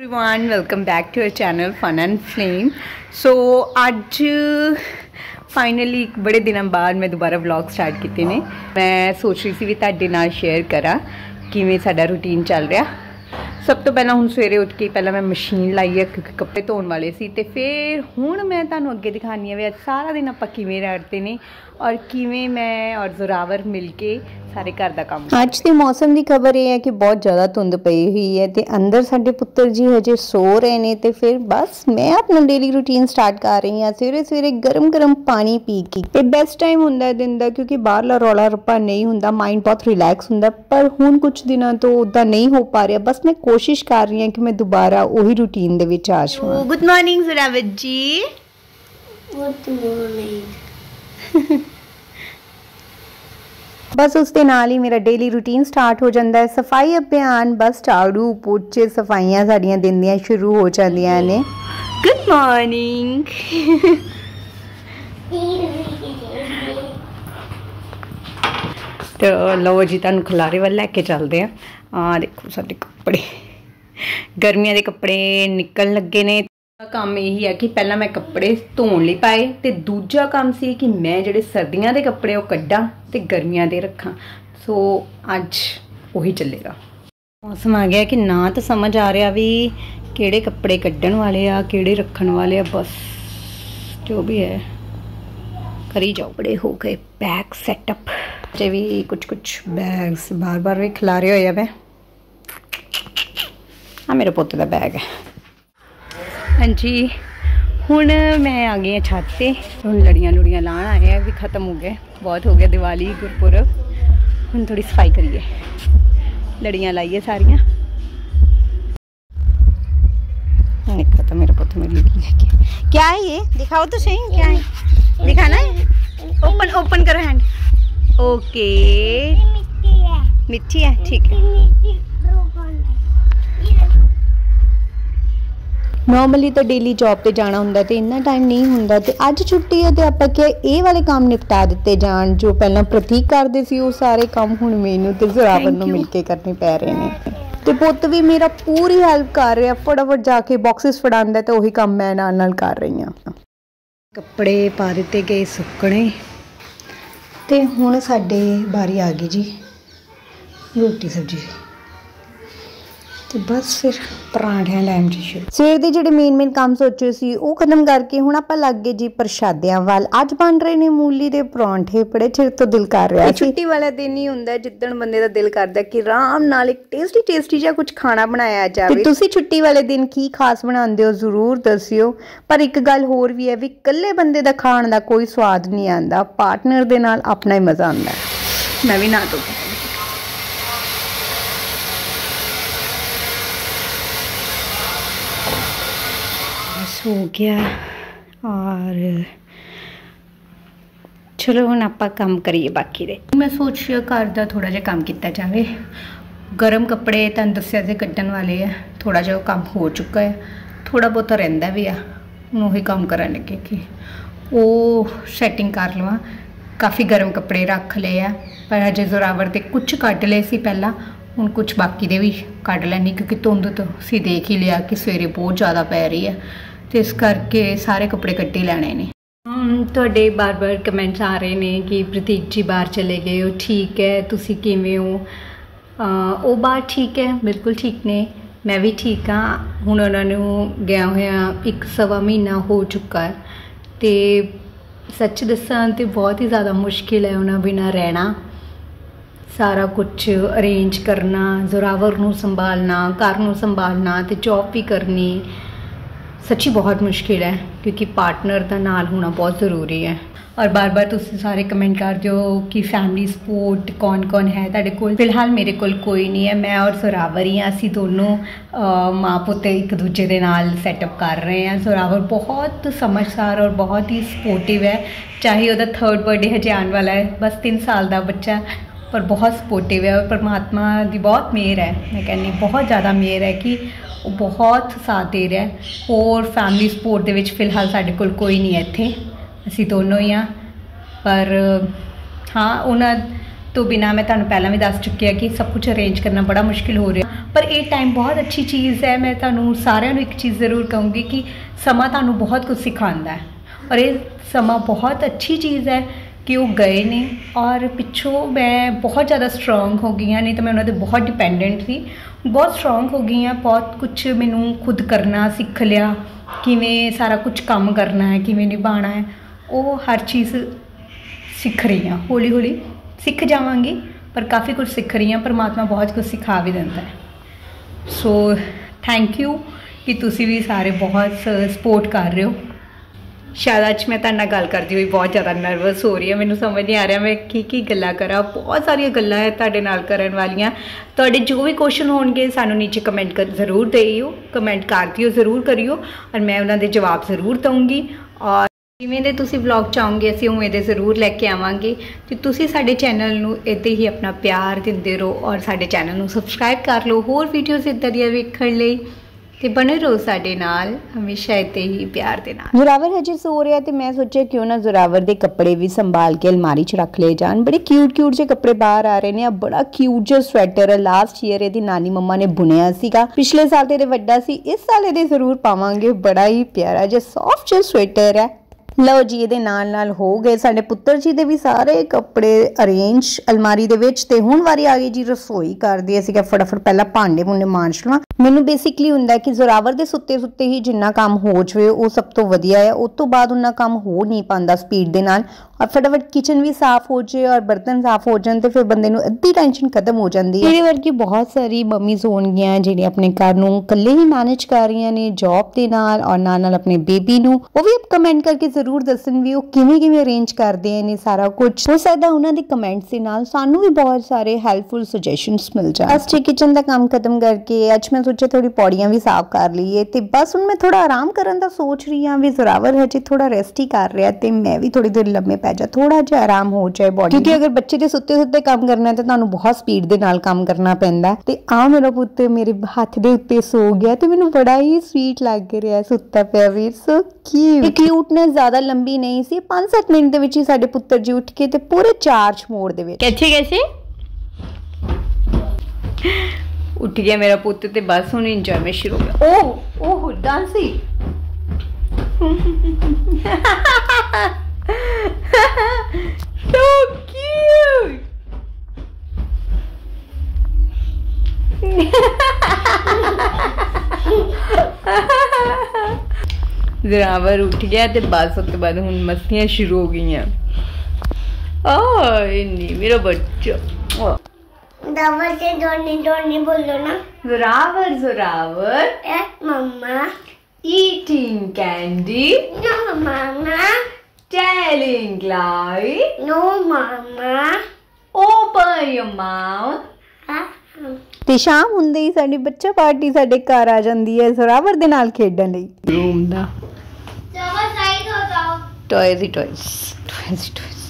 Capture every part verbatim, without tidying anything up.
Everyone welcome back to our channel fun and flame. So अज finally बड़े दिनों बाद मैं दोबारा व्लॉग स्टार्ट किए ने। मैं सोच रही थी भी तुहाडे नाल शेयर करा किवें साडा रूटीन चल रहा। सब तो पहला हुण सवेरे उठ के पहला मैं मशीन लाई है क्योंकि कपड़े धोने वाले सी, ते फिर हुण मैं तुहानूं अगे दिखानी है भी अज सारा दिन आपां किवें रड़ते ने और किवें मैं और जोरावर मिल के सारे घर का काम। अज के मौसम की खबर यह है कि बहुत ज़्यादा धुंध पई हुई है तो अंदर साडे पुत्तर जी हजे सो रहे ने, तो फिर बस मैं अपना डेली रूटीन स्टार्ट कर रही हाँ। सवेरे सवेरे गर्म गर्म पानी पी के ते बेस्ट टाइम हुंदा है दिन दा, क्योंकि बाहरला रौला रप्पा नहीं हुंदा, माइंड बहुत रिलैक्स हुंदा। पर हुण कुछ दिनों तो उदा नहीं हो पा रहा। बस मैं कोशिश कर रही हूँ कि मैं दोबारा वही रूटीन दे विच आ जावां। Good morning Zorawar ji. Good morning. बस उसके नाल ही मेरा डेली रूटीन स्टार्ट हो जाता है। सफाई अभियान बस झाड़ू पोचे सफाइयां साड़ियां दिन दियां शुरू हो जांदियां ने। Good morning. तो लो जी तुहानूं खलारे वाल लैके चलते हैं। आ देखो साडे कपड़े गर्मियां दे कपड़े निकल लगे ने। काम यही है कि पहला मैं कपड़े धोने लई पाए ते दूजा काम सी कि मैं जिहड़े सर्दियां दे कपड़े वो कड्डां ते गर्मियां दे रखां। सो अज वही चलेगा। मौसम आ गया कि ना तो समझ आ रहा भी किहड़े कपड़े कड्डण वाले आ किहड़े रखण वाले आ। बस जो भी है करी जाओ। बड़े हो गए बैग सैटअप ते भी कुछ कुछ बैग्स बार बार भी खिलारे होए आ। मैं आ मेरे पुत्त दा बैग है। हाँ जी हुण मैं आ गई छत से। हुण लड़ियां लुड़ियां लाण आए हैं भी खत्म हो गए, बहुत हो गया दिवाली गुरपुरब। हुण थोड़ी सफाई करिए, लड़ियां लाइए सारियां। खत्म मेरा पुत्त मेरी लगी लेके। क्या है ये दिखाओ तो सही, क्या है दिखाना है? ओपन ओपन करो हैंड। ओके मिट्टी है, ठीक है। नॉर्मली तो डेली जॉब पे जाना हुंदा ते इन्ना टाइम नहीं हुंदा, ते अज छुट्टी है तो आपां क्या ये वाले काम निपटा दिते जान जो पहला प्रतीक करदे सी। वो सारे काम हुण मैनूं ते जोरावर नूं मिल के करने पै रहे ने। ते पुत्त भी मेरा पूरी हेल्प कर रहा, फटाफट जाके बॉक्सेस फड़ांदा ते वही काम मैं नाल नाल कर रही हां। कपड़े पा दिते गए सुकणे ते हुण साडे बारी आ गई जी रोटी सब्जी। तो बस फिर पराठियां लैम जी शुरू। सवेर दे जिहड़े मेन मेन काम सोचे सी वो खत्म करके हुण आपां लग गए जी प्रशादियां वाल। अज बन रहे ने मूली दे परांठे। बड़े चिर तो दिल कर रहा है। छुट्टी वाला दिन ही हुंदा जिद्दण बंदे दा दिल करदा कि आराम नाल एक टेस्टी टेस्टी जिहा कुछ खाना बनाया जाए। ते तुसीं छुट्टी वाले दिन की खास बनांदे हो जरूर दस्सिओ। पर एक गल होर भी है भी कल्ले बंदे दा खाण दा कोई स्वाद नहीं आंदा, पार्टनर दे नाल अपना ही मजा आंदा है। मैं भी ना तो हो गया और चलो हुण आपां काम करिए बाकी दे। मैं सोच रही हूँ घर का थोड़ा जिहा काम किया जाए। गर्म कपड़े तुहानूं दस्सिया जे कड्डण वाले है, थोड़ा जिहा काम हो चुका है, थोड़ा बहुता रहिंदा भी आ। हुण उही काम करन लगे कि वो सैटिंग कर लवां। काफ़ी गर्म कपड़े रख लए आ पर अजे जोरावर दे कुछ कड्ड लए सी पहला, हुण कुछ बाकी दे भी कड्ड लैनी क्योंकि धुंध तो असीं देख ही लिया कि सवेरे बहुत ज़्यादा पै रही है। तो इस करके सारे कपड़े कट्टे लैने ने। तुहाडे बार बार कमेंट्स आ रहे हैं कि प्रतीक जी बाहर चले गए हो, ठीक है तुसीं किवें हो? वो बाहर ठीक है, बिल्कुल ठीक ने, मैं भी ठीक हाँ। हुण उन्हां नूं गया होया एक सवा महीना हो चुका है। तो सच दसां तो बहुत ही ज़्यादा मुश्किल है उन्हां बिना रहना। सारा कुछ अरेंज करना, जोरावर नूं संभालना, घर नूं संभालना ते जॉब भी करनी सच्ची बहुत मुश्किल है क्योंकि पार्टनर का नाल होना बहुत ज़रूरी है। और बार बार तुसीं सारे कमेंट करते हो कि फैमिली सपोर्ट कौन कौन है तुहाडे कोल। फिलहाल मेरे कोल कोई नहीं है, मैं और जोरावर ही असीं दोनों माँ पुत्त एक दूजे के नाल सैटअप कर रहे हैं। जोरावर बहुत समझदार और बहुत ही सपोर्टिव है, चाहे वह थर्ड बर्थडे हजे आने वाला है, बस तीन साल का बच्चा पर बहुत सपोर्टिव है। और परमात्मा की बहुत मेहर है, मैं कहनी बहुत ज़्यादा मेहर है कि वो बहुत साथ दे रहा है। और फैमिली सपोर्ट दे विच फिलहाल साडे कोल कोई नहीं है इत्थे, असीं दोनों ही हाँ। पर हाँ उन्हां तो बिना मैं तुहानूं पहलां भी दस चुकी है कि सब कुछ अरेंज करना बड़ा मुश्किल हो रहा, पर ये टाइम बहुत अच्छी चीज़ है। मैं तुहानूं सारिआं नूं एक चीज़ ज़रूर कहूँगी कि समा तुहानूं बहुत कुछ सिखाता है, और ये समा बहुत अच्छी चीज़ है कि वो गए ने और पिछों मैं बहुत ज़्यादा स्ट्रोंग हो गई हाँ, नहीं तो मैं उन्होंने बहुत डिपेंडेंट थी। बहुत स्ट्रोंग हो गई हाँ, बहुत कुछ मैनू खुद करना सीख लिया, किवें सारा कुछ काम करना है, किवें निभाना है, वो हर चीज़ सीख रही हाँ। हौली हौली सीख जावांगी, पर काफ़ी कुछ सीख रही हाँ। परमात्मा बहुत कुछ सिखा भी देता है। सो थैंक यू कि तुसी भी सारे बहुत सपोर्ट कर रहे हो। शायद अज मैं तुहाडे नाल गल करदी हुई बहुत ज़्यादा नर्वस हो रही है, मैनूं समझ नहीं आ रहा मैं की की गल्लां करां। बहुत सारियां गल्लां है तुहाडे नाल करन वालियां। तुहाडे जो भी क्वेश्चन होणगे सानूं नीचे कमेंट कर जरूर देइओ, कमेंट कर दिओ जरूर करिओ, और मैं उन्हां दे जवाब जरूर दूँगी। और जिवें दे तुसीं व्लॉग चाहोगे असीं उवें दे जरूर लैके आवांगे। ते तुसीं साडे चैनल नूं इदां ही अपना प्यार दिंदे रहो, और साडे चैनल नूं सबसक्राइब कर लो होर वीडियोज़ इदां दियां वेखण लई, ते बने रहो साडे नाल हमेशा इदां ही प्यार दे नाल। जोरावर हजे सो रहा, तो मैं सोचा क्यों ना जोरावर दे कपड़े भी संभाल के अलमारी च रख ले जान। बड़े क्यूट क्यूट जे कपड़े बाहर आ रहे हैं। बड़ा क्यूट जो स्वेटर है, लास्ट ईयर इहदी नानी मम्मा ने बुनिया सीगा, पिछले साल ते वड्डा सी, इस साल इहदे जरूर पावांगे। बड़ा ही प्यारा जो सॉफ्ट जो स्वेटर है। लो जी, ये नाल नाल हो गए साडे पुत्तर जी दे भी सारे कपड़े अरेंज अलमारी दे विच। ते हुण वारी आ गई जी रसोई कर दी। असीं क्या फटाफट पहला भांडे भूंडे मांज लवां। मैनूं बेसिकली हुंदा कि जोरावर दे सुत्ते सुत्ते ही जिन्ना काम हो जाए वो सब तो वधिया है, उस तो बाद उन्ना काम हो नहीं पांदा स्पीड दे नाल, और फटाफट किचन भी साफ हो जाए और बर्तन साफ हो जाए तो फिर बंदे नूं अद्धी टेंशन खत्म हो जाती है। मेरे वर्गी बहुत सारी मम्मीज़ होणगियां जिहड़ियां अपने घर नूं कल्ले ही मैनेज कर रही ने जॉब दे नाल, और नाल नाल अपने बेबी नूं। वो भी अब कमेंट करके जरूर दसन भी वो किवें किवें अरेंज करदे ने सारा कुछ। हो सकदा उन्हां दे कमेंट्स दे नाल सानूं भी बहुत सारे हैल्पफुल सजेशंस मिल जाण। अस किचन दा काम खत्म करके अज मैं सोचा थोड़ी पौड़ियां भी साफ कर लीए, ते बस हुण मैं थोड़ा आराम करन दा सोच रही हां। भी जोरावर हजे थोड़ा रेस्ट ही कर रहा, ते मैं भी थोड़ी देर लम्मे पै जा, थोड़ा जिहा आराम हो जाए बॉडी, क्योंकि अगर बच्चे दे सुत्ते सुत्ते काम करना है तो तुहानूं बहुत स्पीड दे नाल काम करना पैंदा। ते आ मेरा पुत्त मेरे हत्थ दे उत्ते सो गया, ते मैनूं बड़ा ही स्वीट लग रहा सुत्ता पिया वीर। So cute. क्यूटनेस ज्यादा लंबी नहीं सी, पांच सत्त मिनट दे विच ही साडे पुत्तर जी उठ के ते पूरे चार्ज मोड दे विच कैसे कैसे उठ गया मेरा पुत्त, ते बस हुण इंजॉयमेंट शुरू हो गया। ओह ओह डांसी so cute जोरावर उठ गया, ते बस उसके बाद हुण मस्तियां शुरू हो गई हैं। नहीं मेरा बच्चा जोरावर से डोनी डोनी बोलो ना। जोरावर जोरावर मम्मा eating candy, no mama, telling lie, no mama, open your mouth। हाँ ਤੇ ਸ਼ਾਮ ਹੁੰਦੇ ਹੀ ਸਾਡੀ ਬੱਚਾ ਪਾਰਟੀ ਸਾਡੇ ਘਰ ਆ ਜਾਂਦੀ ਹੈ ਜ਼ੋਰਾਵਰ ਦੇ ਨਾਲ ਖੇਡਣ ਲਈ। ਰੂਮ ਦਾ जोरावर साइड हो जाओ। टॉयज ही टॉयज टॉयज ही टॉयज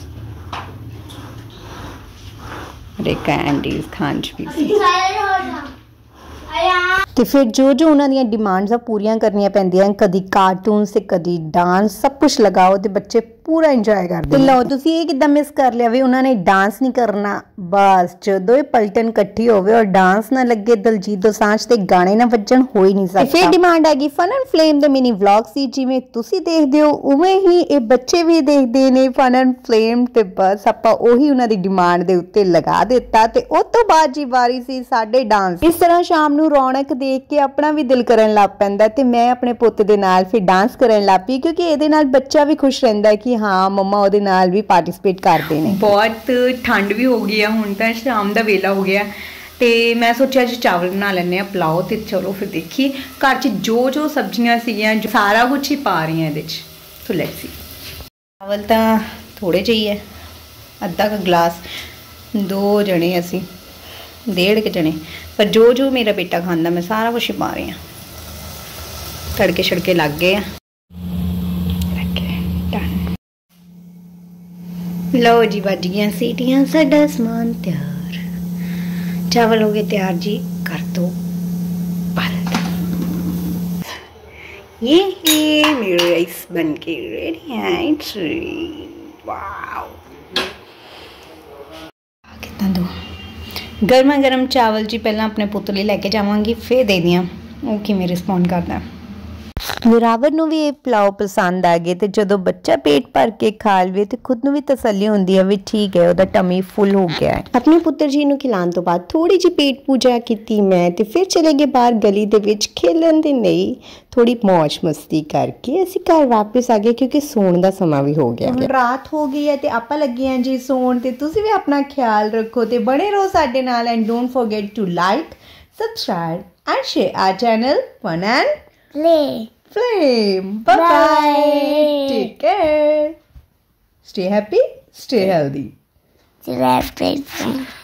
अरे कैंडीज खान च भी साइड हो जाओ। आया ਤੇ ਫਿਰ ਜੋ ਜੋ ਉਹਨਾਂ ਦੀਆਂ ਡਿਮਾਂਡਸ ਆ ਪੂਰੀਆਂ ਕਰਨੀਆਂ ਪੈਂਦੀਆਂ, ਕਦੀ ਕਾਰਟੂਨਸ ਤੇ ਕਦੀ ਡਾਂਸ, ਸਭ ਕੁਝ ਲਗਾਓ ਤੇ ਬੱਚੇ ਪੂਰਾ ਇੰਜੋਏ ਕਰਦੇ। ਤੇ ਲਓ ਤੁਸੀਂ ਇਹ ਕਿੱਦਾਂ ਮਿਸ ਕਰ ਲਿਆ ਵੀ ਉਹਨਾਂ ਨੇ ਡਾਂਸ ਨਹੀਂ ਕਰਨਾ। ਬਸ ਜਦੋਂ ਇਹ ਪਲਟਨ ਇਕੱਠੀ ਹੋਵੇ ਔਰ ਡਾਂਸ ਨਾ ਲੱਗੇ, ਦਲਜੀਤ ਦੋਸਾਂਝ ਤੇ ਗਾਣੇ ਨਾ ਵੱਜਣ, ਹੋ ਹੀ ਨਹੀਂ ਸਕਦਾ। ਫਿਰ ਡਿਮਾਂਡ ਆ ਗਈ ਫਨ ਐਂਡ ਫਲੇਮ ਦੇ ਮਿਨੀ ਵਲੌਗ ਸੀ, ਜਿਵੇਂ ਤੁਸੀਂ ਦੇਖਦੇ ਹੋ ਉਵੇਂ ਹੀ ਇਹ ਬੱਚੇ ਵੀ ਦੇਖਦੇ ਨੇ ਫਨ ਐਂਡ ਫਲੇਮ, ਤੇ ਬਸ ਆਪਾਂ ਉਹੀ ਉਹਨਾਂ ਦੀ ਡਿਮਾਂਡ ਦੇ ਉੱਤੇ ਲਗਾ ਦਿੱਤਾ। ਤੇ ਉਸ ਤੋਂ ਬਾਅਦ ਜੀ ਵਾਰੀ ਸੀ ਸਾਡੇ ਡਾਂਸ। ਇਸ ਤਰ੍ਹਾਂ ਸ਼ਾਮ ਨੂੰ ਰੌਣਕ ਦੇਖ ਕੇ ਆਪਣਾ ਵੀ ਦਿਲ ਕਰਨ ਲੱਗ ਪੈਂਦਾ, ਤੇ ਮੈਂ ਆਪਣੇ ਪੁੱਤ ਦੇ ਨਾਲ ਫਿਰ ਡਾਂਸ ਕਰਨ ਲੱਗ ਪਈ, ਕਿਉਂਕਿ ਇਹਦੇ ਨਾਲ ਬੱਚਾ ਵੀ ਖੁਸ਼ ਰਹਿੰਦਾ ਕਿ हाँ मम्मा ਉਹਦੇ ਨਾਲ ਵੀ ਪਾਰਟਿਸਿਪੇਟ ਕਰਦੇ ਨੇ। ਬਹੁਤ ਠੰਡ ਵੀ ਹੋ ਗਈ ਆ, ਹੁਣ ਤਾਂ ਸ਼ਾਮ ਦਾ ਵੇਲਾ ਹੋ ਗਿਆ, ਤੇ ਮੈਂ ਸੋਚਿਆ ਜੀ ਚਾਵਲ ਬਣਾ ਲੈਂਦੇ ਆ ਪੁਲਾਓ। ਤੇ ਚਲੋ ਫਿਰ ਦੇਖੀਏ ਘਰ 'ਚ ਜੋ ਜੋ ਸਬਜ਼ੀਆਂ ਸੀਗੀਆਂ ਸਾਰਾ ਕੁਛ ਹੀ ਪਾ ਰਹੀ ਹਾਂ ਇਹਦੇ 'ਚ। So let's see. ਚਾਵਲ ਤਾਂ ਥੋੜੇ ਜਿਹੇ ਹੈ, ਅੱਧਾ ਕੁ ਗਲਾਸ, ਦੋ ਜਣੇ ਅਸੀਂ, ਡੇਢ ਕੁ ਜਣੇ, ਪਰ ਜੋ ਜੋ ਮੇਰਾ ਬੇਟਾ ਖਾਂਦਾ ਮੈਂ ਸਾਰਾ ਕੁਛ ਹੀ ਪਾ ਰਹੀ ਹਾਂ। ਤੜਕੇ ਛੜਕੇ ਲੱਗ ਗਏ ਆ। लो जी बज गया सीटियां, साडा समान तैयार, चावल हो गए तैयार जी, कर दो बंद। ये ये मेरे राइस बन के रेडी है। इट्स वाओ, ਪਲੇਟਾਂ ਦੋ ਗਰਮਾ ਗਰਮ ਚਾਵਲ ਜੀ ਪਹਿਲਾਂ ਆਪਣੇ ਪੁੱਤ ਲਈ ਲੈ ਕੇ ਜਾਵਾਂਗੀ, ਫਿਰ ਦੇ ਦੀਆਂ ਉਹ ਕਿਵੇਂ ਰਿਸਪੌਂਡ ਕਰਦਾ। ਜ਼ੋਰਾਵਰ ਨੂੰ ਵੀ ਇਹ ਪੁਲਾਓ ਪਸੰਦ ਆ ਗਏ ਤੇ ਜਦੋਂ ਬੱਚਾ ਪੇਟ ਭਰ ਕੇ ਖਾ ਲਵੇ ਤੇ ਖੁਦ ਨੂੰ ਵੀ ਤਸੱਲੀ ਹੁੰਦੀ ਹੈ ਵੀ ਠੀਕ ਹੈ, ਉਹਦਾ ਟਮੀ ਫੁੱਲ ਹੋ ਗਿਆ ਹੈ। ਆਪਣੇ ਪੁੱਤਰ ਜੀ ਨੂੰ ਖਿਲਾਉਣ ਤੋਂ ਬਾਅਦ ਥੋੜੀ ਜਿਹੀ ਪੇਟ ਪੂਜਾ ਕੀਤੀ ਮੈਂ ਤੇ ਫਿਰ ਚਲੇ ਗਏ ਬਾਹਰ ਗਲੀ ਦੇ ਵਿੱਚ ਖੇਲਣ ਦੇ ਲਈ। ਥੋੜੀ ਮौज ਮਸਤੀ ਕਰਕੇ ਅਸੀਂ ਘਰ ਵਾਪਸ ਆ ਗਏ ਕਿਉਂਕਿ ਸੌਣ ਦਾ ਸਮਾਂ ਵੀ ਹੋ ਗਿਆ। ਹੁਣ ਰਾਤ ਹੋ ਗਈ ਹੈ ਤੇ ਆਪਾਂ ਲੱਗੇ ਹਾਂ ਜੀ ਸੌਣ ਤੇ ਤੁਸੀਂ ਵੀ ਆਪਣਾ ਖਿਆਲ ਰੱਖੋ ਤੇ ਬਣੇ ਰਹੋ ਸਾਡੇ ਨਾਲ and don't forget to like, subscribe and share our channel fun and Play. Flame. Bye bye. Bye. Take care. Stay happy. Stay healthy. Till I play.